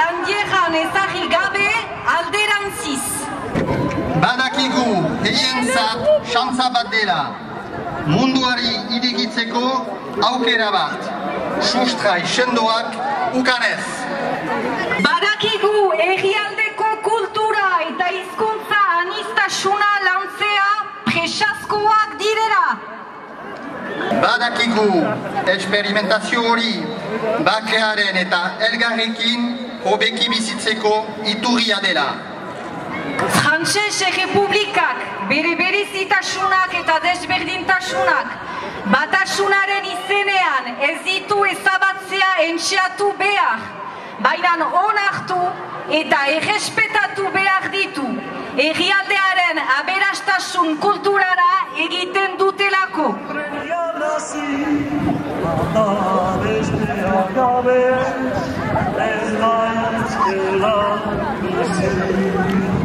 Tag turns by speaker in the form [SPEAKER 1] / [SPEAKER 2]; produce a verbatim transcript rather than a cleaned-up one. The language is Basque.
[SPEAKER 1] handieran ezagri gabe alderantziz.
[SPEAKER 2] Badakigu herientzat xantza bat dela, munduari irekitzeko aukera bat, sustrai sendoak ukanez.
[SPEAKER 1] Badakigu herrialdeko kultura eta hizkuntza aniztasuna lantzea presazkoak direla.
[SPEAKER 2] Badakigu esperimentazio hori bakearen eta elgarrekin hobeki bizitzeko iturria dela.
[SPEAKER 1] Frantses Errepublikak bere berezitasunak eta desberdintasunak batasunaren izenean ez ditu ezabatzea entxeatu behar, baina onartu eta errespetatu behar ditu herrialdearen aberastasun kulturara egiten dutelako.
[SPEAKER 3] Ez